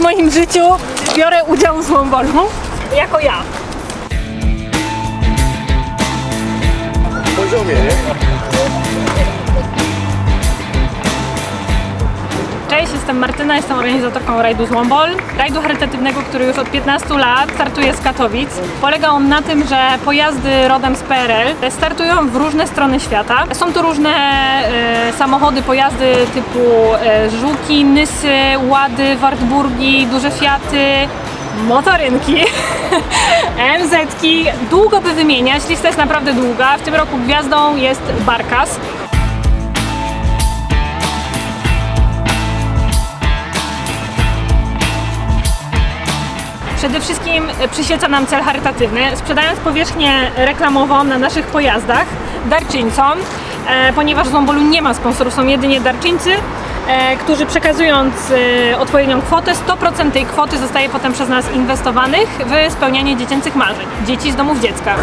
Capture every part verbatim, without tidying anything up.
w moim życiu biorę udział w Złombolu jako ja. W poziomie, nie? Cześć, jestem Martyna, jestem organizatorką rajdu Złombol. Rajdu charytatywnego, który już od piętnastu lat startuje z Katowic. Polega on na tym, że pojazdy rodem z P R L startują w różne strony świata. Są to różne e, samochody, pojazdy typu e, Żuki, Nysy, Łady, Wartburgi, duże Fiaty, motorynki, M Z-ki. Długo by wymieniać, lista jest naprawdę długa. W tym roku gwiazdą jest Barkas. Przede wszystkim przyświeca nam cel charytatywny, sprzedając powierzchnię reklamową na naszych pojazdach darczyńcom, e, ponieważ w Złombolu nie ma sponsorów, są jedynie darczyńcy, e, którzy przekazując e, odpowiednią kwotę, sto procent tej kwoty zostaje potem przez nas inwestowanych w spełnianie dziecięcych marzeń, dzieci z domów dziecka.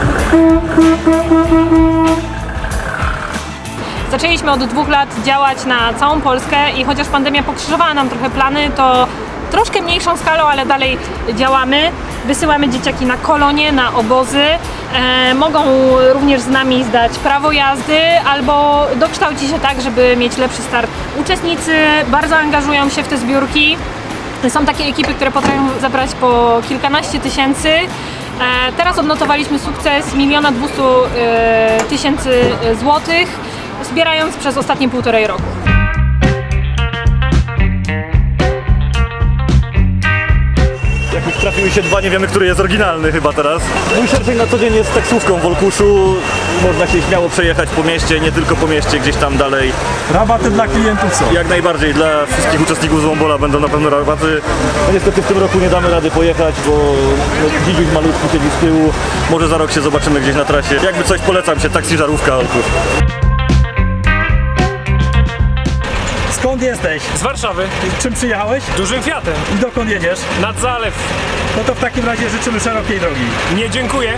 Zaczęliśmy od dwóch lat działać na całą Polskę i chociaż pandemia pokrzyżowała nam trochę plany, to troszkę mniejszą skalą, ale dalej działamy. Wysyłamy dzieciaki na kolonie, na obozy. E, mogą również z nami zdać prawo jazdy albo dokształcić się tak, żeby mieć lepszy start. Uczestnicy bardzo angażują się w te zbiórki. Są takie ekipy, które potrafią zabrać po kilkanaście tysięcy. E, teraz odnotowaliśmy sukces miliona dwustu tysięcy złotych, zbierając przez ostatnie półtorej roku. Jak już trafiły się dwa, nie wiemy, który jest oryginalny chyba teraz. Mój szerszeń na co dzień jest taksówką w Olkuszu. Można się śmiało przejechać po mieście, nie tylko po mieście, gdzieś tam dalej. Rabaty dla klientów są. Jak najbardziej, dla wszystkich uczestników Złombola będą na pewno rabaty. No niestety w tym roku nie damy rady pojechać, bo no, dziś już malutki siedzi z tyłu. Może za rok się zobaczymy gdzieś na trasie. Jakby coś, polecam się, taksi żarówka Olkusz. Skąd jesteś? Z Warszawy. Czym przyjechałeś? Dużym Fiatem. I dokąd jedziesz? Nad zalew. No to w takim razie życzymy szerokiej drogi. Nie, dziękuję.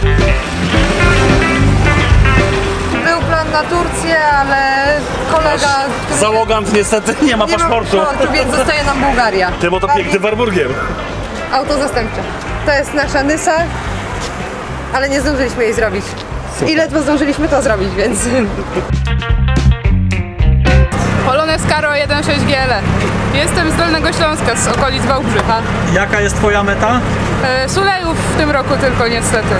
Był plan na Turcję, ale kolega... który Załogant niestety nie ma nie ma paszportu. paszportu, więc zostaje nam Bułgaria. Tym oto pięknym Warburgiem. Auto zastępcze. To jest nasza Nysa, ale nie zdążyliśmy jej zrobić. I ledwo zdążyliśmy to zrobić, więc... Polones Karo jeden sześć G L. Jestem z Dolnego Śląska, z okolic Wałbrzycha. Jaka jest twoja meta? E, Sulejów w tym roku tylko niestety.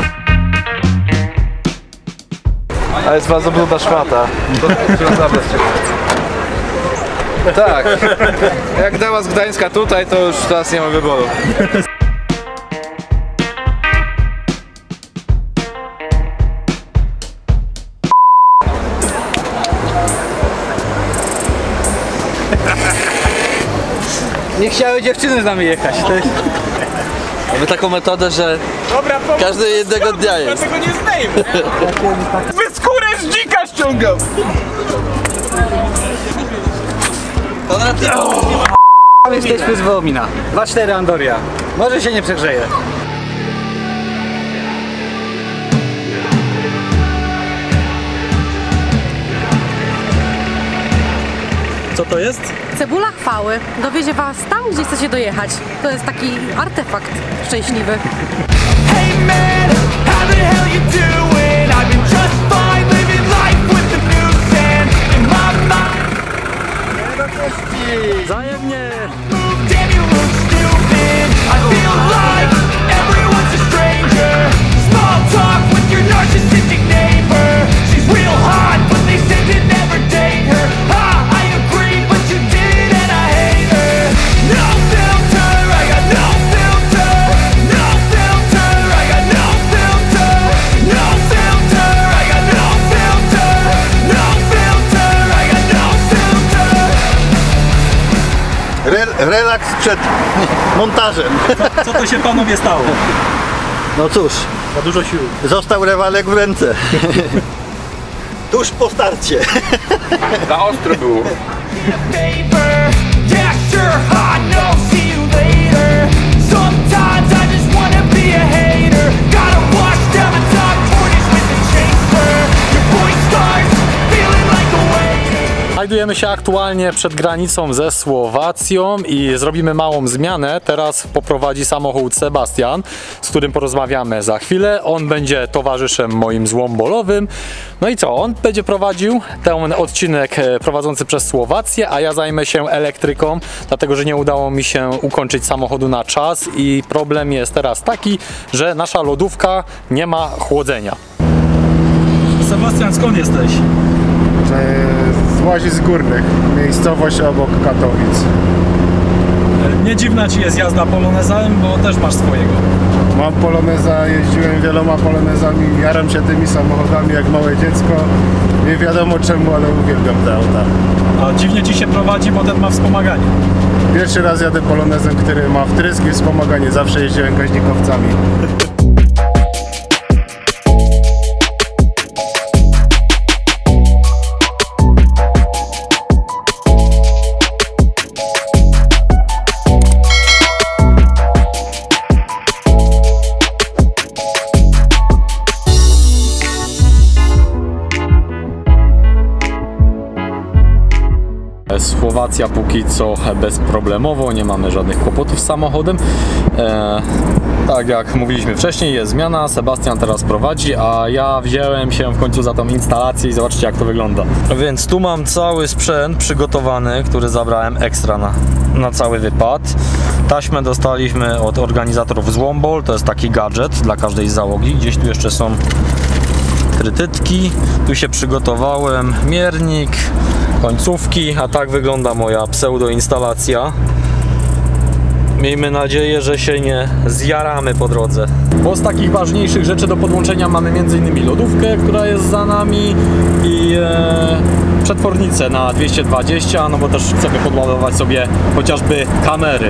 A jest bardzo brudna szmata. Tak. Jak dała z Gdańska tutaj, to już teraz nie ma wyboru. Nie chciały dziewczyny z nami jechać. To jest... Mamy taką metodę, że Dobra, każdy jednego dnia jest. Dlatego nie zdejmę. Wy skórę z dzika ściągał. Jesteśmy z Wołomina. dwa cztery Andoria. Może się nie przegrzeje. Co to jest? Cebula chwały dowiezie was tam, gdzie chcecie dojechać. To jest taki artefakt szczęśliwy. Hey man, how the hell you doing? I've been just fine living life with the news and in my mind. Wzajemnie! Damn, you look stupid. I feel like everyone's a stranger. Small talk with your narcissistic neighbor. She's real hot, but they say to never date her. Ha, I agree, but you did and I hate her. No filter, I got no filter. No filter, I got no filter. No filter, I got no filter. No filter, I got no filter. Re relaks przed montażem. Co, co to się panowie stało? No cóż, Za dużo sił. został rewalek w ręce. Tuż po starcie. Za ostro było. Znajdujemy się aktualnie przed granicą ze Słowacją i zrobimy małą zmianę. Teraz poprowadzi samochód Sebastian, z którym porozmawiamy za chwilę. On będzie towarzyszem moim złombolowym. No i co? On będzie prowadził ten odcinek prowadzący przez Słowację, a ja zajmę się elektryką, dlatego że nie udało mi się ukończyć samochodu na czas i problem jest teraz taki, że nasza lodówka nie ma chłodzenia. Sebastian, skąd jesteś? Z Łazisk Górnych, miejscowość obok Katowic. Nie dziwna ci jest jazda polonezem, bo też masz swojego. Mam poloneza, jeździłem wieloma polonezami, jaram się tymi samochodami jak małe dziecko. Nie wiadomo czemu, ale uwielbiam te auta. A dziwnie ci się prowadzi, bo ten ma wspomaganie. Pierwszy raz jadę polonezem, który ma wtrysk i wspomaganie, zawsze jeździłem gaźnikowcami. Słowacja póki co bezproblemowo, nie mamy żadnych kłopotów z samochodem. E, tak jak mówiliśmy wcześniej, jest zmiana, Sebastian teraz prowadzi, a ja wziąłem się w końcu za tą instalację i zobaczcie jak to wygląda. Więc tu mam cały sprzęt przygotowany, który zabrałem ekstra na, na cały wypad. Taśmę dostaliśmy od organizatorów Złombol, to jest taki gadżet dla każdej załogi. Gdzieś tu jeszcze są trytytki, tu się przygotowałem, miernik, końcówki, a tak wygląda moja pseudoinstalacja. Miejmy nadzieję, że się nie zjaramy po drodze. Bo z takich ważniejszych rzeczy do podłączenia mamy między innymi lodówkę, która jest za nami i e, przetwornicę na dwieście dwadzieścia, no bo też chcemy podładować sobie chociażby kamery.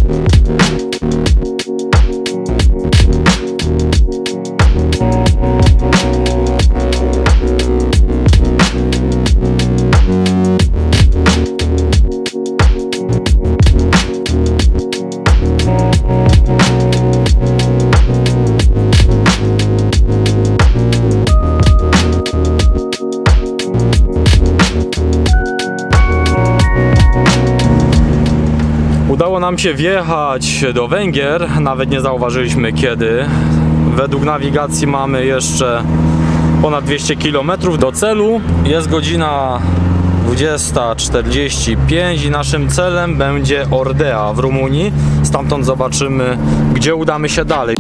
Udało nam się wjechać do Węgier, nawet nie zauważyliśmy kiedy. Według nawigacji mamy jeszcze ponad dwieście kilometrów do celu. Jest godzina dwudziesta czterdzieści pięć i naszym celem będzie Ordea w Rumunii. Stamtąd zobaczymy, gdzie udamy się dalej.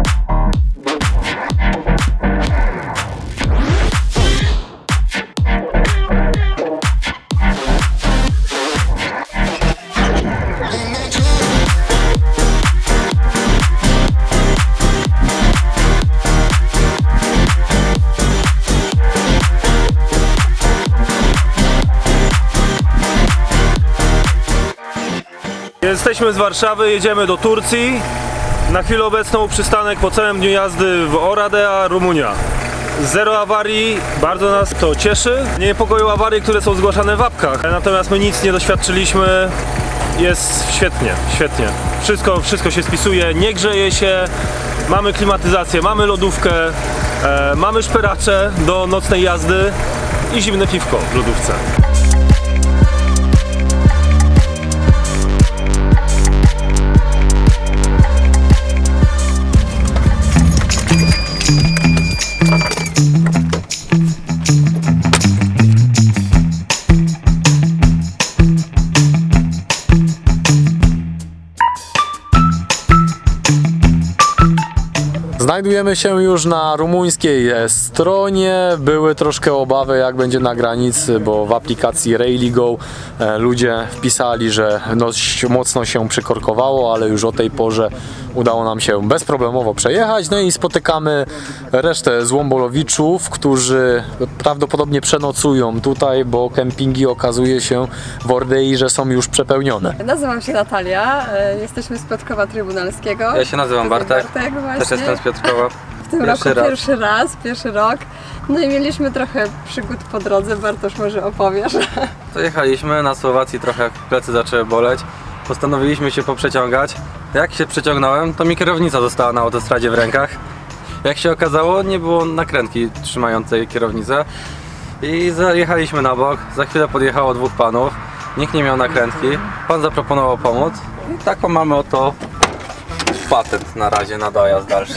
Jesteśmy z Warszawy, jedziemy do Turcji. Na chwilę obecną przystanek po całym dniu jazdy w Oradea, Rumunia. Zero awarii, bardzo nas to cieszy. Nie niepokoją awarie, które są zgłaszane w apkach, natomiast my nic nie doświadczyliśmy. Jest świetnie, świetnie. Wszystko, wszystko się spisuje, nie grzeje się, mamy klimatyzację, mamy lodówkę, e, mamy szperacze do nocnej jazdy i zimne piwko w lodówce. Znajdujemy się już na rumuńskiej stronie. Były troszkę obawy jak będzie na granicy, bo w aplikacji Railygo ludzie wpisali, że dość mocno się przykorkowało, ale już o tej porze udało nam się bezproblemowo przejechać. No i spotykamy resztę złombolowiczów, którzy prawdopodobnie przenocują tutaj, bo kempingi okazuje się w Ordei, że są już przepełnione. Nazywam się Natalia, jesteśmy z Piotrkowa Trybunalskiego. Ja się nazywam Bartek, Bartek też jestem z Piotrkowa. W tym pierwszy roku raz. pierwszy raz, pierwszy rok. No i mieliśmy trochę przygód po drodze, Bartosz może opowiesz. To jechaliśmy na Słowacji, trochę plecy zaczęły boleć. Postanowiliśmy się poprzeciągać. Jak się przeciągnąłem, to mi kierownica została na autostradzie w rękach. Jak się okazało, nie było nakrętki trzymającej kierownicę. I zajechaliśmy na bok, za chwilę podjechało dwóch panów, nikt nie miał nakrętki, pan zaproponował pomóc i taką mamy oto patent na razie na dojazd dalszy.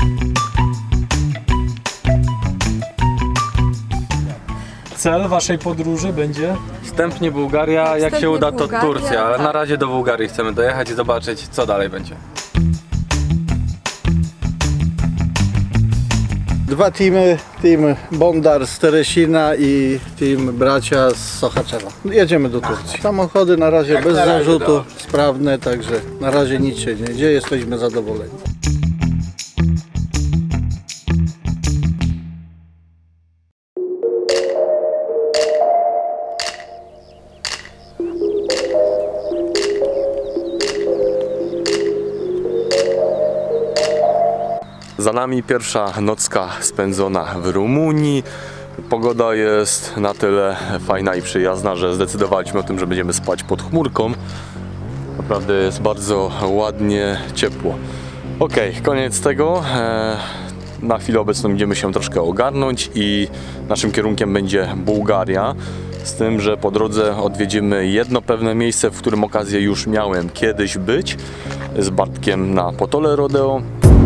Cel waszej podróży będzie? Wstępnie Bułgaria, jak Wstępnie się uda to Bułgaria, Turcja, ale tak. na razie do Bułgarii chcemy dojechać i zobaczyć co dalej będzie. Dwa teamy, team Bondar z Teresina i team bracia z Sochaczewa. Jedziemy do Turcji. Samochody na razie Jak bez na razie, zarzutu, dobrze. sprawne, także na razie nic się nie dzieje, jesteśmy zadowoleni. Za nami pierwsza nocka spędzona w Rumunii. Pogoda jest na tyle fajna i przyjazna, że zdecydowaliśmy o tym, że będziemy spać pod chmurką. Naprawdę jest bardzo ładnie, ciepło. Ok, koniec tego. Na chwilę obecną idziemy się troszkę ogarnąć i naszym kierunkiem będzie Bułgaria. Z tym, że po drodze odwiedzimy jedno pewne miejsce, w którym okazję już miałem kiedyś być z Bartkiem na Potole Rodeo.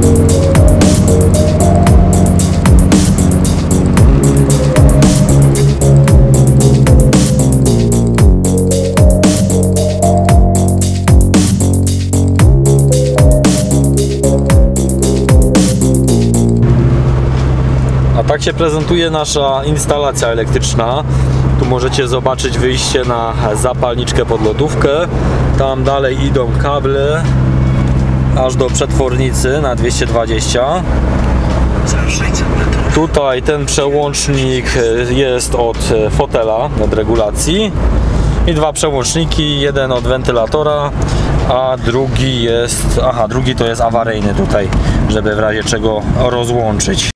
A tak się prezentuje nasza instalacja elektryczna. Tu możecie zobaczyć wyjście na zapalniczkę pod lodówkę. Tam dalej idą kable aż do przetwornicy na dwieście dwadzieścia. Tutaj ten przełącznik jest od fotela, od regulacji. I dwa przełączniki, jeden od wentylatora, a drugi jest, aha, drugi to jest awaryjny tutaj, żeby w razie czego rozłączyć.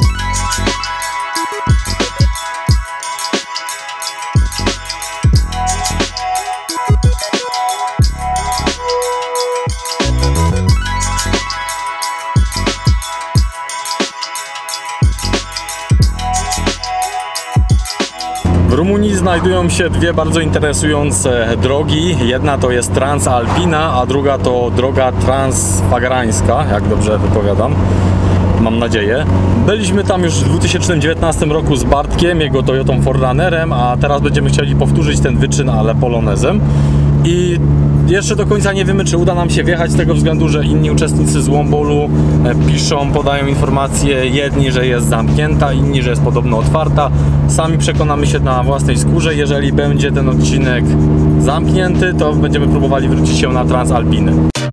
W Rumunii znajdują się dwie bardzo interesujące drogi. Jedna to jest Transalpina, a druga to droga transfagarańska, jak dobrze wypowiadam, mam nadzieję. Byliśmy tam już w dwa tysiące dziewiętnastym roku z Bartkiem, jego Toyotą cztery runnerem, a teraz będziemy chcieli powtórzyć ten wyczyn, ale polonezem. I jeszcze do końca nie wiemy, czy uda nam się wjechać z tego względu, że inni uczestnicy z Wombolu piszą, podają informacje, jedni, że jest zamknięta, inni, że jest podobno otwarta. Sami przekonamy się na własnej skórze. Jeżeli będzie ten odcinek zamknięty, to będziemy próbowali wrócić się na Transalpinę.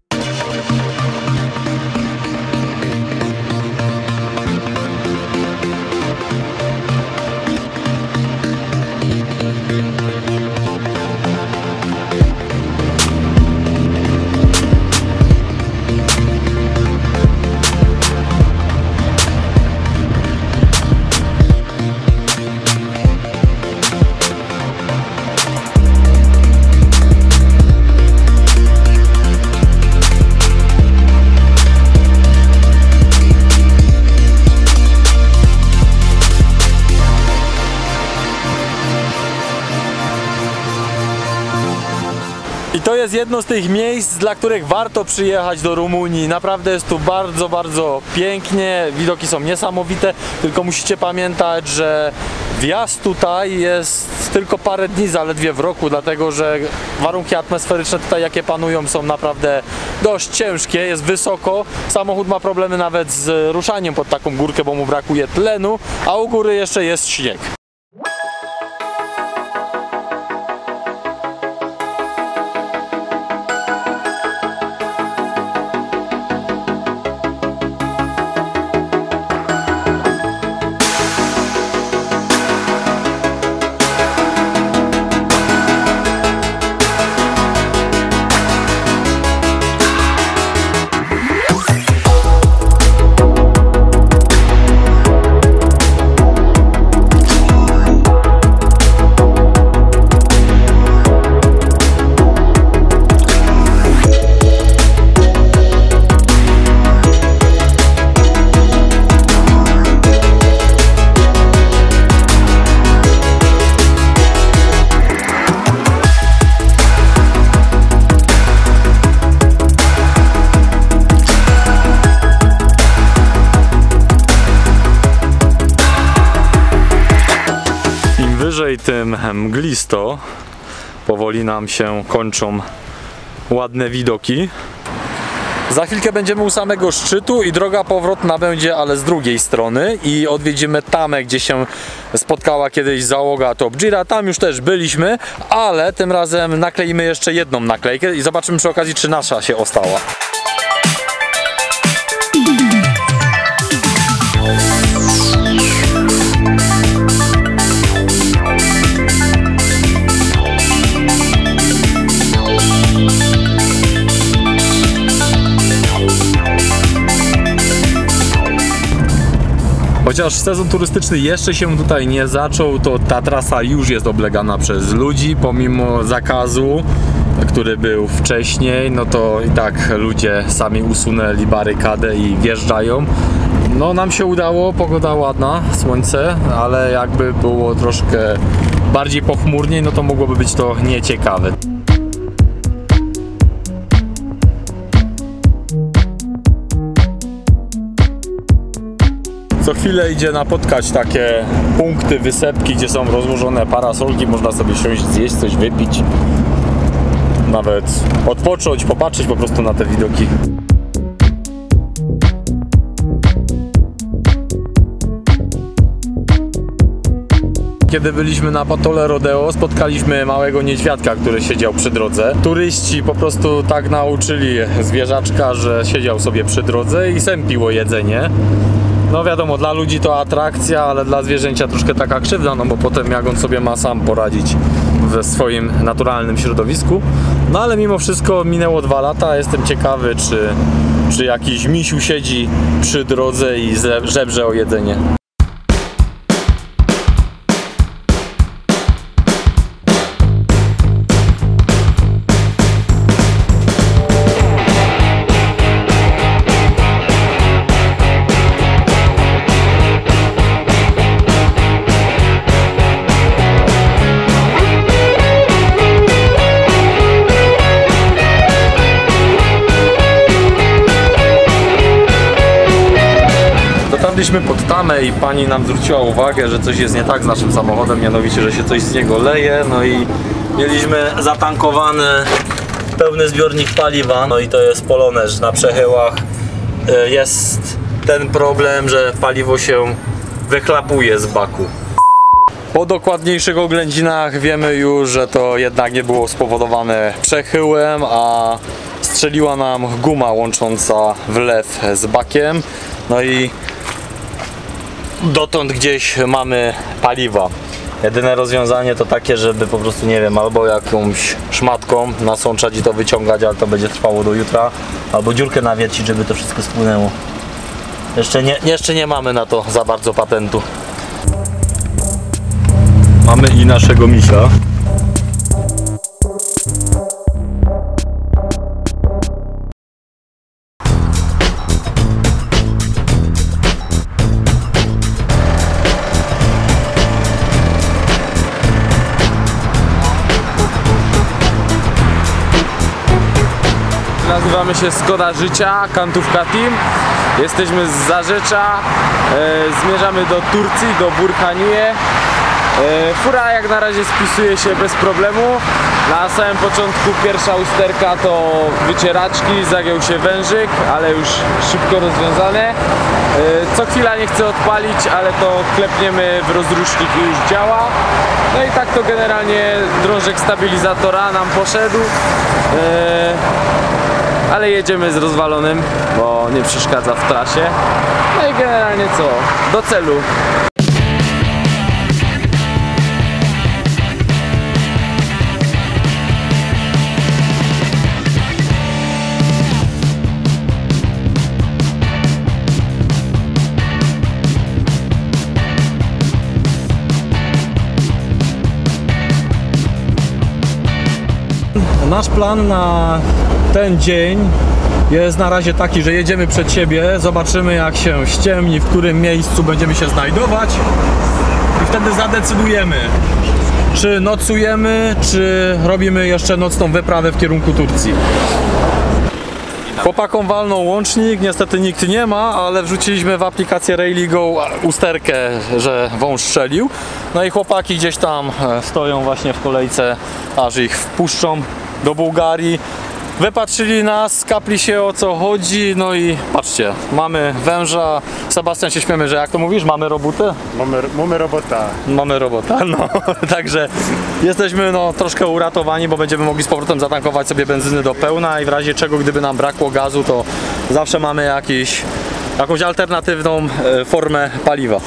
I to jest jedno z tych miejsc, dla których warto przyjechać do Rumunii. Naprawdę jest tu bardzo, bardzo pięknie, widoki są niesamowite, tylko musicie pamiętać, że wjazd tutaj jest tylko parę dni zaledwie w roku, dlatego że warunki atmosferyczne tutaj, jakie panują, są naprawdę dość ciężkie, jest wysoko, samochód ma problemy nawet z ruszaniem pod taką górkę, bo mu brakuje tlenu, a u góry jeszcze jest śnieg. tutaj tym mglisto. Powoli nam się kończą ładne widoki. Za chwilkę będziemy u samego szczytu i droga powrotna będzie, ale z drugiej strony, i odwiedzimy tamę, gdzie się spotkała kiedyś załoga Top Geara. Tam już też byliśmy, ale tym razem nakleimy jeszcze jedną naklejkę i zobaczymy przy okazji, czy nasza się ostała. Chociaż sezon turystyczny jeszcze się tutaj nie zaczął, to ta trasa już jest oblegana przez ludzi, pomimo zakazu, który był wcześniej, no to i tak ludzie sami usunęli barykadę i wjeżdżają. No nam się udało, pogoda ładna, słońce, ale jakby było troszkę bardziej pochmurniej, no to mogłoby być to nieciekawe. Co chwilę idzie napotkać takie punkty, wysepki, gdzie są rozłożone parasolki, można sobie siąść, zjeść, coś wypić, nawet odpocząć, popatrzeć po prostu na te widoki. Kiedy byliśmy na Patole Rodeo, spotkaliśmy małego niedźwiadka, który siedział przy drodze. Turyści po prostu tak nauczyli zwierzaczka, że siedział sobie przy drodze i sępiło jedzenie. No wiadomo, dla ludzi to atrakcja, ale dla zwierzęcia troszkę taka krzywda, no bo potem jak on sobie ma sam poradzić w swoim naturalnym środowisku. No ale mimo wszystko minęło dwa lata, jestem ciekawy, czy, czy jakiś misiu siedzi przy drodze i żebrze o jedzenie. Dotarliśmy pod tamę i pani nam zwróciła uwagę, że coś jest nie tak z naszym samochodem, mianowicie, że się coś z niego leje, no i mieliśmy zatankowany pełny zbiornik paliwa, no i to jest Poloneż na przechyłach. Jest ten problem, że paliwo się wychlapuje z baku. Po dokładniejszych oględzinach wiemy już, że to jednak nie było spowodowane przechyłem, a strzeliła nam guma łącząca wlew z bakiem. No i dotąd gdzieś mamy paliwa. Jedyne rozwiązanie to takie, żeby po prostu, nie wiem, albo jakąś szmatką nasączać i to wyciągać, ale to będzie trwało do jutra, albo dziurkę nawiercić, żeby to wszystko spłynęło. Jeszcze nie, jeszcze nie mamy na to za bardzo patentu. Mamy i naszego misia. Nazywamy się Skoda Życia, Kantówka Team. Jesteśmy z Zarzecza, e, zmierzamy do Turcji, do Burhaniye. E, fura jak na razie spisuje się bez problemu. Na samym początku pierwsza usterka to wycieraczki, zagiął się wężyk, ale już szybko rozwiązane. E, co chwila nie chce odpalić, ale to klepniemy w rozrusznik i już działa. No i tak to generalnie drążek stabilizatora nam poszedł. E, ale jedziemy z rozwalonym, bo nie przeszkadza w trasie. No i generalnie co? Do celu. Nasz plan na ten dzień jest na razie taki, że jedziemy przed siebie, zobaczymy jak się ściemni, w którym miejscu będziemy się znajdować i wtedy zadecydujemy, czy nocujemy, czy robimy jeszcze nocną wyprawę w kierunku Turcji. Chłopakom walnął łącznik, niestety nikt nie ma, ale wrzuciliśmy w aplikację Rayligo usterkę, że wąż strzelił. No i chłopaki gdzieś tam stoją właśnie w kolejce, aż ich wpuszczą do Bułgarii. Wypatrzyli nas, skapli się o co chodzi, no i patrzcie, mamy węża. Sebastian, się śmiemy, że jak to mówisz, mamy robotę? Mamy, mamy robota. Mamy robota, no. Także jesteśmy no, troszkę uratowani, bo będziemy mogli z powrotem zatankować sobie benzyny do pełna i w razie czego, gdyby nam brakło gazu, to zawsze mamy jakiś, jakąś alternatywną e, formę paliwa.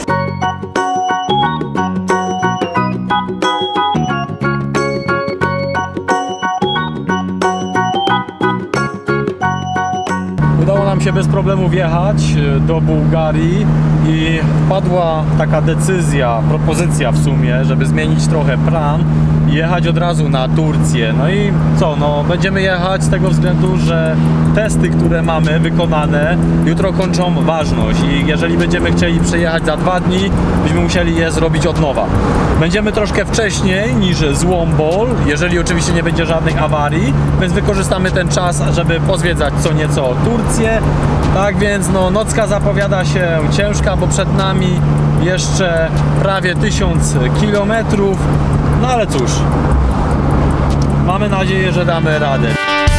Udało nam się bez problemu wjechać do Bułgarii i padła taka decyzja, propozycja w sumie, żeby zmienić trochę plan i jechać od razu na Turcję. No i co, no będziemy jechać z tego względu, że testy, które mamy wykonane, jutro kończą ważność i jeżeli będziemy chcieli przejechać za dwa dni, byśmy musieli je zrobić od nowa. Będziemy troszkę wcześniej niż Złombol, jeżeli oczywiście nie będzie żadnych awarii, więc wykorzystamy ten czas, żeby pozwiedzać co nieco Turcję. Tak więc no, nocka zapowiada się ciężka, bo przed nami jeszcze prawie tysiąc kilometrów. No ale cóż, mamy nadzieję, że damy radę.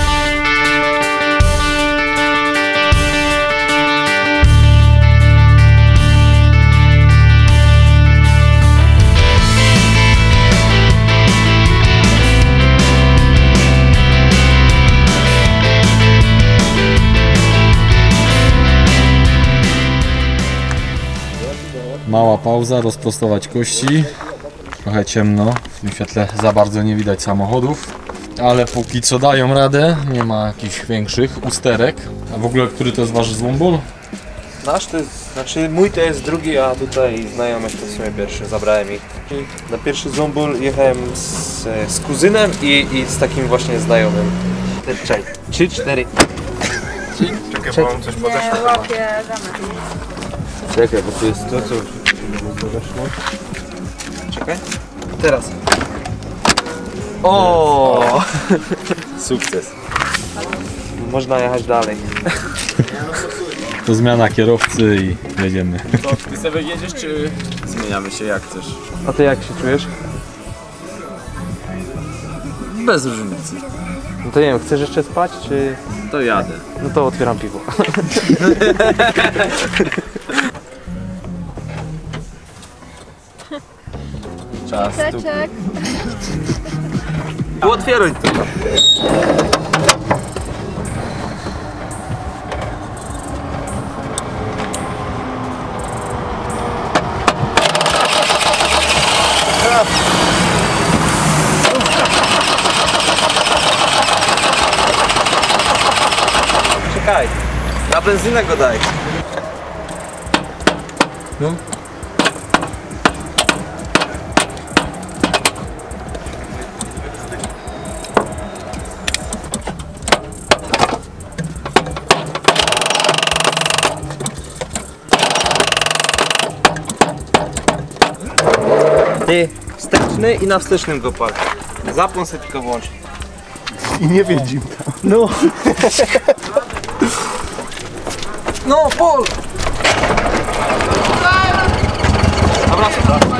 Mała pauza, rozprostować kości. Trochę ciemno, w tym świetle za bardzo nie widać samochodów, ale póki co dają radę, nie ma jakichś większych usterek. A w ogóle, który to jest wasz Złombol? Nasz to jest, znaczy mój to jest drugi, a tutaj znajomych to w sumie pierwszy, zabrałem ich. Na pierwszy Złombol jechałem z, z kuzynem i, i z takim właśnie znajomym. Czekaj, trzy, cztery. Czekaj, bo mam coś podeszło. Nie, łapię ramę. Czekaj, bo to jest to, co podeszło. Czekaj. Teraz. O! Sukces. Można jechać dalej. To zmiana kierowcy i jedziemy. To ty sobie jedziesz, czy zmieniamy się jak chcesz? A ty jak się czujesz? Bez różnicy. No to nie wiem, chcesz jeszcze spać, czy... To jadę. No to otwieram piwo. Czas tu. Otwieraj to. Czekaj, na benzynę go daj. No. Ty, wsteczny i na wstecznym go pal. Zapłon sobie tylko włącz. I nie wiedział tam. No. No, pol! Dobra,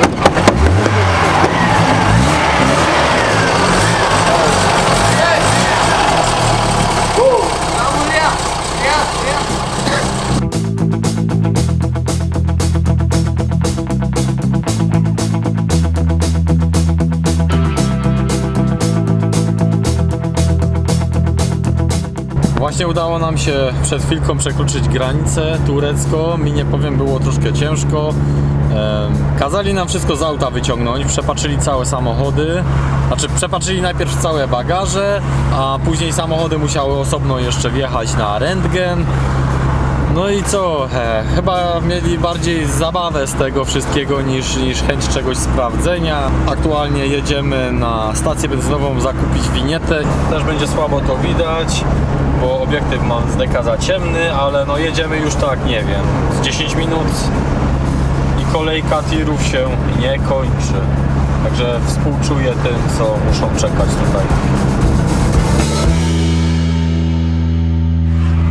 Właśnie udało nam się przed chwilką przekroczyć granicę turecką. Mi nie powiem, było troszkę ciężko. Ehm, kazali nam wszystko z auta wyciągnąć, przepatrzyli całe samochody. Znaczy przepatrzyli najpierw całe bagaże, a później samochody musiały osobno jeszcze wjechać na rentgen. No i co? He, chyba mieli bardziej zabawę z tego wszystkiego niż, niż chęć czegoś sprawdzenia. Aktualnie jedziemy na stację benzynową zakupić winietę. Też będzie słabo to widać, bo obiektyw mam z deka za ciemny, ale no jedziemy już tak, nie wiem, z dziesięć minut i kolejka tirów się nie kończy. Także współczuję tym, co muszą czekać tutaj.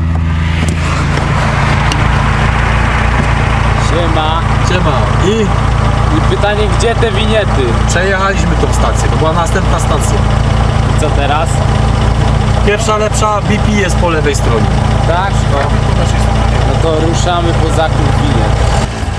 Siema. Siema. I? I pytanie, gdzie te winiety? Przejechaliśmy tą stację, to była następna stacja. I co teraz? Pierwsza lepsza, B P jest po lewej stronie. Tak? No, no to ruszamy po zakup winet.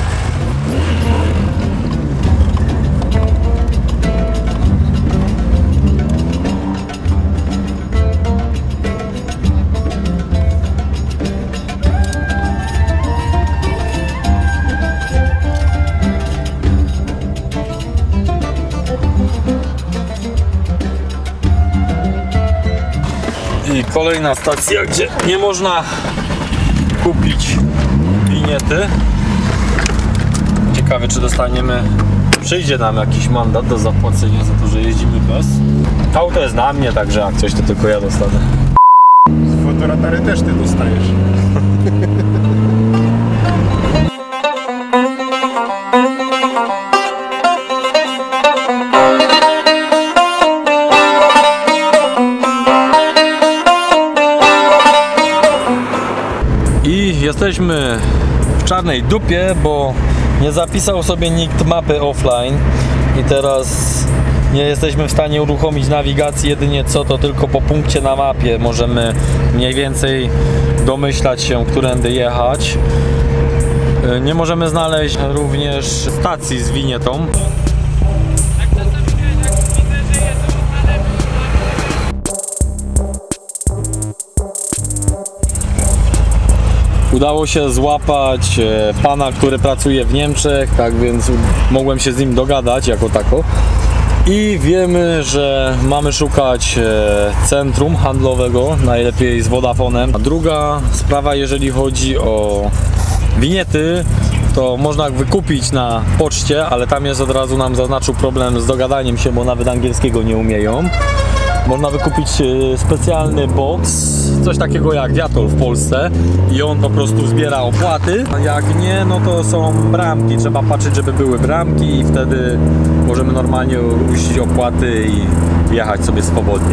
I kolejna stacja, gdzie nie można kupić winiety. Ciekawe, czy dostaniemy, przyjdzie nam jakiś mandat do zapłacenia za to, że jeździmy bez. Auto jest na mnie, także jak coś, to tylko ja dostanę. Z fotoratary też ty dostajesz. I jesteśmy w czarnej dupie, bo nie zapisał sobie nikt mapy offline i teraz nie jesteśmy w stanie uruchomić nawigacji, jedynie co to tylko po punkcie na mapie możemy mniej więcej domyślać się, którędy jechać. Nie możemy znaleźć również stacji z winietą. Udało się złapać pana, który pracuje w Niemczech, tak więc mogłem się z nim dogadać jako tako. I wiemy, że mamy szukać centrum handlowego, najlepiej z Vodafonem. A druga sprawa, jeżeli chodzi o winiety, to można wykupić na poczcie, ale tam jest od razu nam zaznaczył problem z dogadaniem się, bo nawet angielskiego nie umieją. Można wykupić specjalny box, coś takiego jak Viator w Polsce i on po prostu zbiera opłaty. A jak nie, no to są bramki, trzeba patrzeć, żeby były bramki i wtedy możemy normalnie uścić opłaty i jechać sobie swobodnie.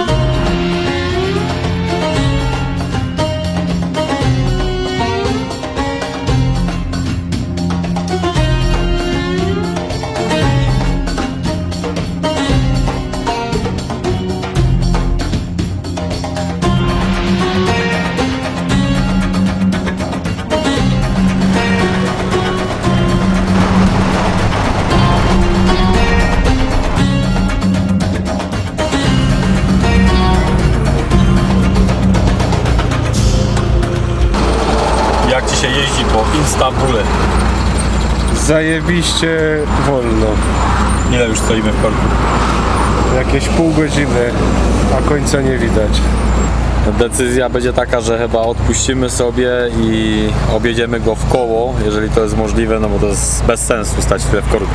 Jak ci się jeździ po Istanbule? Zajebiście wolno. Ile już stoimy w korku? Jakieś pół godziny, a końca nie widać. Decyzja będzie taka, że chyba odpuścimy sobie i objedziemy go w koło, jeżeli to jest możliwe, no bo to jest bez sensu stać tyle w korku.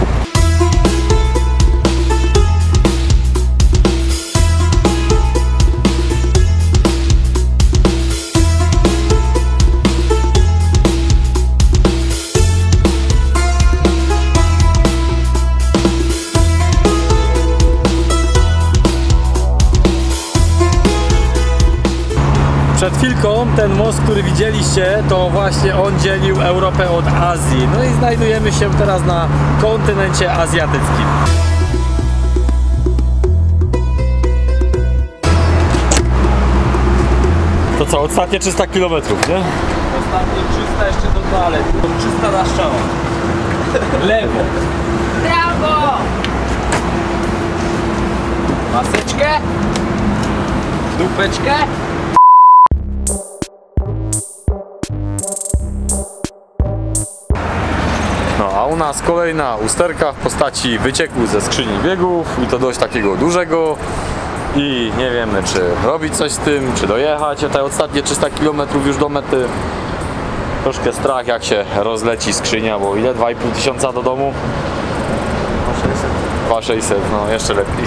Przed chwilką ten most, który widzieliście, to właśnie on dzielił Europę od Azji. No i znajdujemy się teraz na kontynencie azjatyckim. To co, ostatnie trzysta kilometrów, nie? Ostatnie trzysta jeszcze do toalety. trzysta na strzała. Lewo. Brawo! Maseczkę. Dupeczkę. No a u nas kolejna usterka w postaci wycieku ze skrzyni biegów i to dość takiego dużego i nie wiemy, czy robić coś z tym, czy dojechać te ostatnie trzysta kilometrów już do mety. Troszkę strach, jak się rozleci skrzynia, bo ile? dwa i pół tysiąca do domu? dwa tysiące sześćset, no jeszcze lepiej.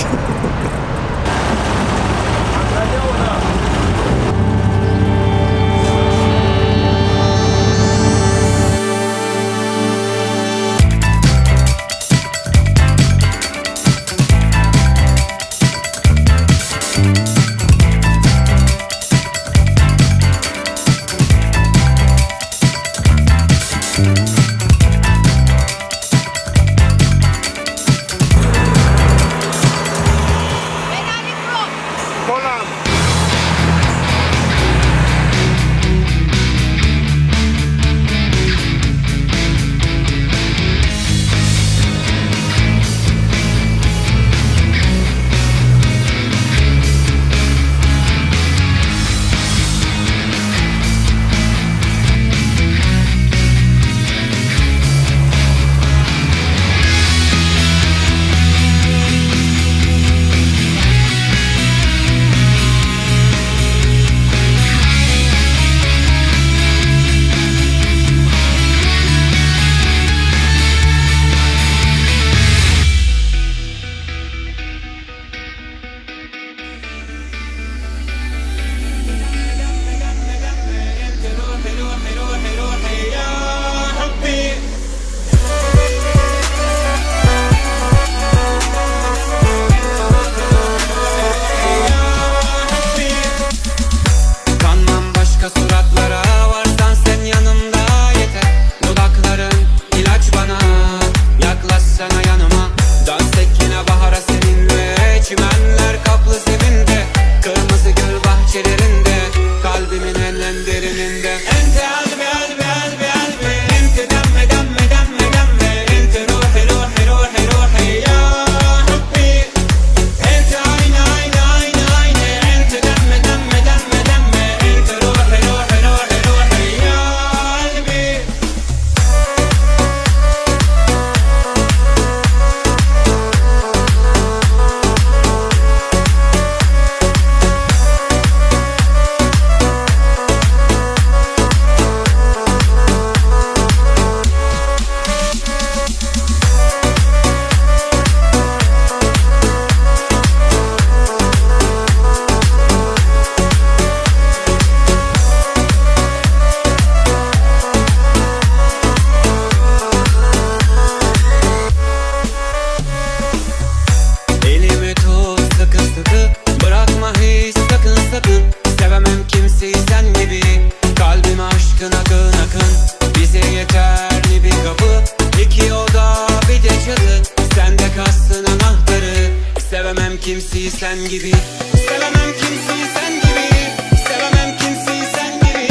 kimseyi sen gibi. Sevemem kimseyi sen gibi. Sevemem kimseyi sen gibi.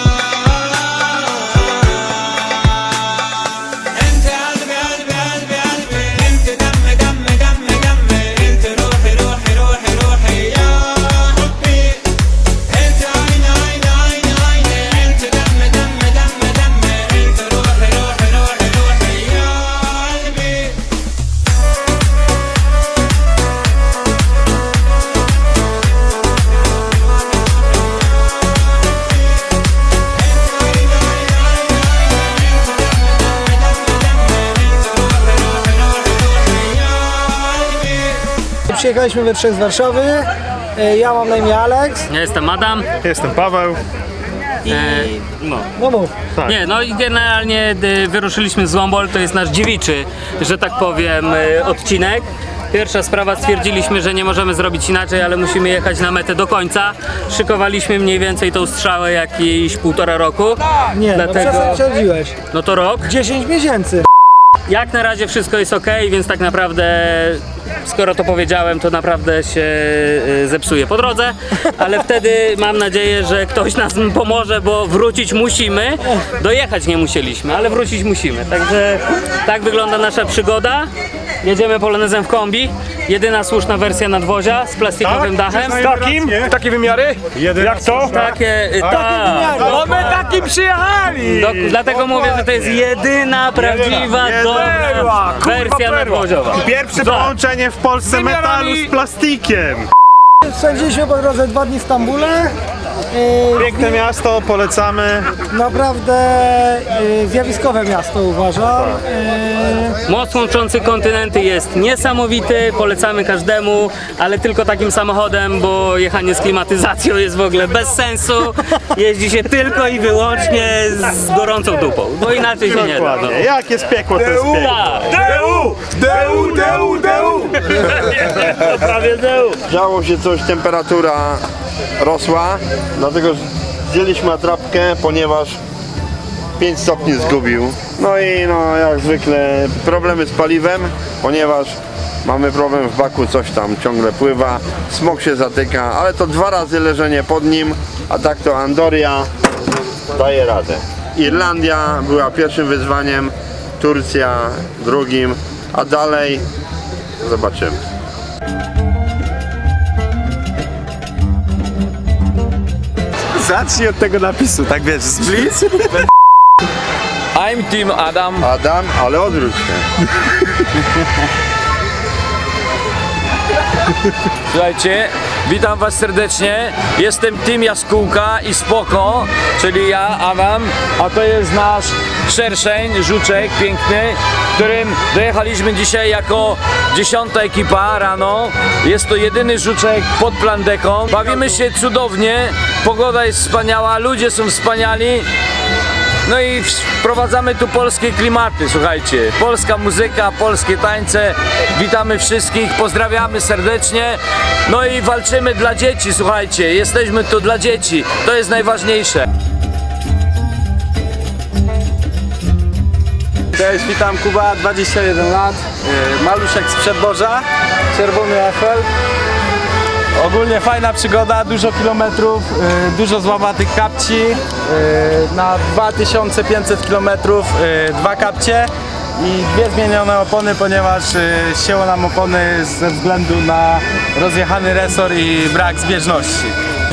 Ente kalbi kalbi kalbi kalbi. Ente demme demme demme demme. Ente ruhi ruhi ruhi ruhi ya Rabbi. Ente ayna ayna ayna ayna. Ente demme demme demme demme. Ente ruhi ruhi ruhi ruhi ya Rabbi. Przyjechaliśmy we trzech z Warszawy. E, Ja mam na imię Alex. Ja jestem Adam. Jestem Paweł. I... No. No mów. Tak. Nie, no i generalnie y, wyruszyliśmy z Złombol, to jest nasz dziewiczy, że tak powiem, y, odcinek. Pierwsza sprawa, stwierdziliśmy, że nie możemy zrobić inaczej, ale musimy jechać na metę do końca. Szykowaliśmy mniej więcej tą strzałę jakieś półtora roku. Nie, dlatego... no przesadziłeś. No to rok. dziesięć miesięcy. Jak na razie wszystko jest ok, więc tak naprawdę, skoro to powiedziałem, to naprawdę się y, zepsuje po drodze, ale wtedy mam nadzieję, że ktoś nas pomoże, bo wrócić musimy. Dojechać nie musieliśmy, ale wrócić musimy. Także tak wygląda nasza przygoda. Jedziemy polonezem w kombi. Jedyna słuszna wersja nadwozia z plastikowym Tak? dachem. Z takim? Takie wymiary? Jak to? Takie, y, tak. No my takim przyjechali! Do, dlatego mówię, że to jest jedyna prawdziwa, dobra perła, kurwa, wersja perła. nadwoziowa. Pierwsze połączenie w Polsce metalu z plastikiem. Spędziliśmy po drodze dwa dni w Stambule. E, Piękne miasto, polecamy. Naprawdę e, zjawiskowe miasto, uważam. E, Most łączący kontynenty jest niesamowity, polecamy każdemu, ale tylko takim samochodem, bo jechanie z klimatyzacją jest w ogóle bez sensu. Jeździ się tylko i wyłącznie z gorącą dupą, bo inaczej się nie da. Dokładnie. Jak jest piekło, to jest piekło. Deu! Deu, deu, deu! Prawie deu. Działo się coś, temperatura rosła, dlatego zdjęliśmy atrapkę, ponieważ pięć stopni zgubił. No i no jak zwykle problemy z paliwem, ponieważ mamy problem w baku, coś tam ciągle pływa, smok się zatyka, ale to dwa razy leżenie pod nim, a tak to Andoria daje radę. Irlandia była pierwszym wyzwaniem, Turcja drugim, a dalej zobaczymy. Zacznij od tego napisu, tak wiesz, split. I'm Team Adam. Adam, ale odwróć się. Słuchajcie, witam was serdecznie. Jestem Team Jaskółka i Spoko, czyli ja, Adam, a to jest nasz szerszeń, żuczek piękny, którym dojechaliśmy dzisiaj jako dziesiąta ekipa rano. Jest to jedyny żuczek pod plandeką. Bawimy się cudownie, pogoda jest wspaniała, ludzie są wspaniali. No i wprowadzamy tu polskie klimaty, słuchajcie. Polska muzyka, polskie tańce. Witamy wszystkich, pozdrawiamy serdecznie. No i walczymy dla dzieci, słuchajcie. Jesteśmy tu dla dzieci. To jest najważniejsze. Cześć, witam, Kuba, dwadzieścia jeden lat, yy, maluszek z Przedborza, czerwony Eiffel. Ogólnie fajna przygoda, dużo kilometrów, yy, dużo złamatych kapci, yy, na dwa tysiące pięćset kilometrów yy, dwa kapcie i dwie zmienione opony, ponieważ yy, ścięło nam opony ze względu na rozjechany resor i brak zbieżności.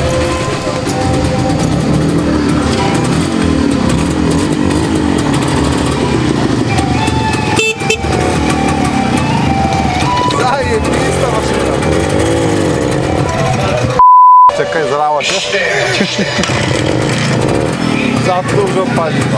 Czekaj, zalała się? Za dużo paliwa.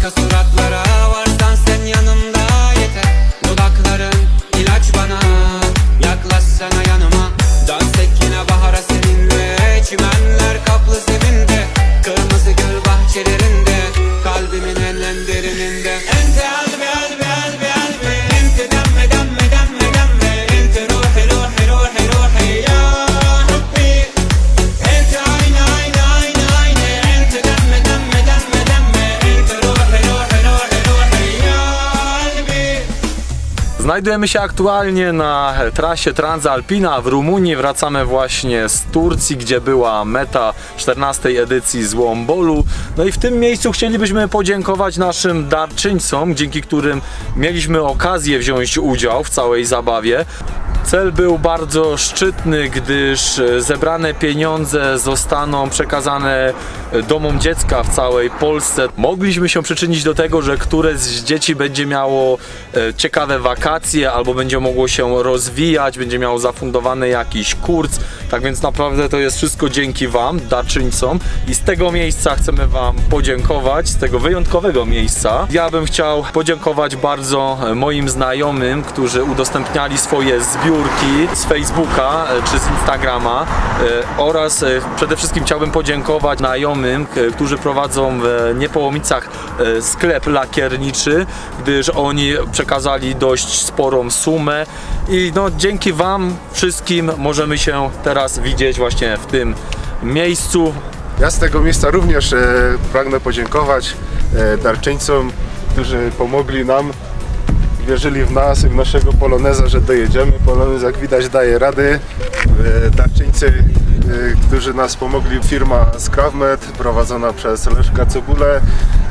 Başka suratlara varsan sen yanımda yeter. Dudakların ilaç bana, yaklaşsana yanıma. Dans et yine bahara seninle, çimenler kaplı zeminde, kırmızı gül bahçelerinde, kalbimin en en derininde. Ente kalbi kalbi kalbi kalbi, ente demme demme demme demme, ente ruhi ruhi ruhi ruhi ya Rabbi. Ente ayna ayna ayna ayna, ente demme demme demme demme, ente ruhi ruhi ruhi ruhi ya Rabbi. Znajdujemy się aktualnie na trasie Transalpina w Rumunii. Wracamy właśnie z Turcji, gdzie była meta czternastej edycji Złombolu. No i w tym miejscu chcielibyśmy podziękować naszym darczyńcom, dzięki którym mieliśmy okazję wziąć udział w całej zabawie. Cel był bardzo szczytny, gdyż zebrane pieniądze zostaną przekazane domom dziecka w całej Polsce. Mogliśmy się przyczynić do tego, że któreś z dzieci będzie miało ciekawe wakacje albo będzie mogło się rozwijać, będzie miało zafundowany jakiś kurs. Tak więc naprawdę to jest wszystko dzięki Wam, darczyńcom, i z tego miejsca chcemy Wam podziękować, z tego wyjątkowego miejsca. Ja bym chciał podziękować bardzo moim znajomym, którzy udostępniali swoje zbiórki z Facebooka czy z Instagrama, oraz przede wszystkim chciałbym podziękować znajomym, którzy prowadzą w Niepołomicach sklep lakierniczy, gdyż oni przekazali dość sporą sumę i no dzięki Wam wszystkim możemy się teraz widzieć właśnie w tym miejscu. Ja z tego miejsca również e, pragnę podziękować e, darczyńcom, którzy pomogli nam, wierzyli w nas i w naszego poloneza, że dojedziemy. Polonez, jak widać, daje rady. E, darczyńcy, e, którzy nas pomogli, firma Skrawmed prowadzona przez Leszka Cebulę e,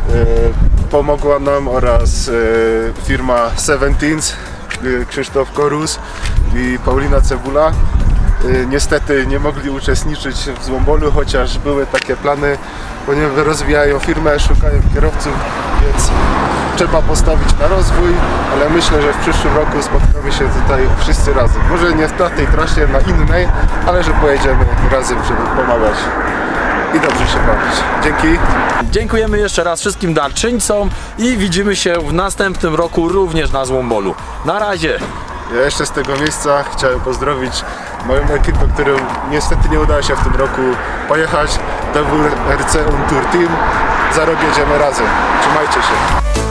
pomogła nam, oraz e, firma Seventeens, e, Krzysztof Korus i Paulina Cebula. Niestety nie mogli uczestniczyć w Złombolu, chociaż były takie plany, ponieważ rozwijają firmę, szukają kierowców, więc trzeba postawić na rozwój, ale myślę, że w przyszłym roku spotkamy się tutaj wszyscy razem. Może nie na tej trasie, na innej, ale że pojedziemy razem, żeby pomagać i dobrze się bawić. Dzięki. Dziękujemy jeszcze raz wszystkim darczyńcom i widzimy się w następnym roku również na Złombolu. Na razie! Ja jeszcze z tego miejsca chciałem pozdrowić moją ekipę, którą niestety nie udało się w tym roku pojechać. W R C On Tour Team. Za rok jedziemy razem. Trzymajcie się.